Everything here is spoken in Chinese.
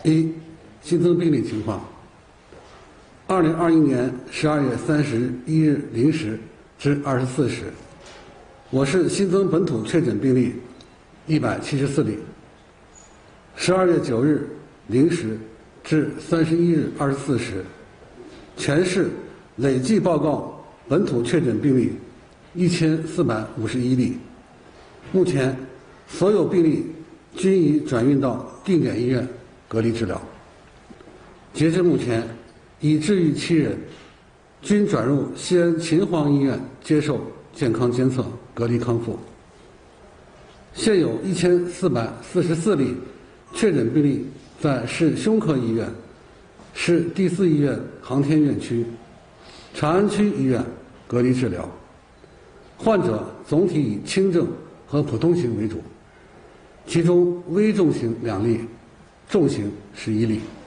一、新增病例情况。2021年12月31日0时至24时，我市新增本土确诊病例174例。12月9日0时至31日24时，全市累计报告本土确诊病例1451例。目前，所有病例均已转运到定点医院隔离治疗。截至目前，已治愈7人，均转入西安秦皇医院接受健康监测、隔离康复。现有1444例确诊病例在市胸科医院、市第4医院航天院区、长安区医院隔离治疗。患者总体以轻症和普通型为主，其中危重型2例，重型11例。